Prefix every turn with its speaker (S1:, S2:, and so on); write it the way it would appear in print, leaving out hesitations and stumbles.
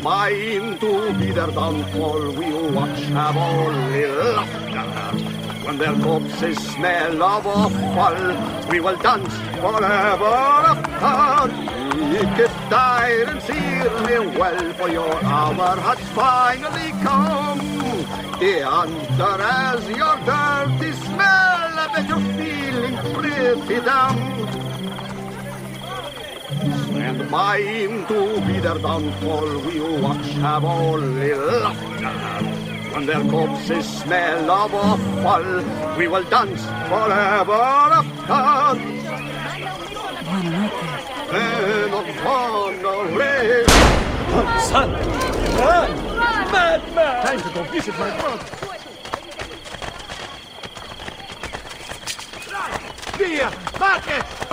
S1: mine to be their downfall, we'll watch have only laughter. When their corpses smell of offal, we will dance forever after. Wicked dire and searly well, for your hour has finally come. Enter as your dirty smell, I bet you're feeling pretty damned. And mine to be their downfall, we'll watch have only laughter. When their corpses smell of offal, we will dance forever after. Men of honor,
S2: son, run! Madman! Time to go visit my brother.
S3: Via! Marche!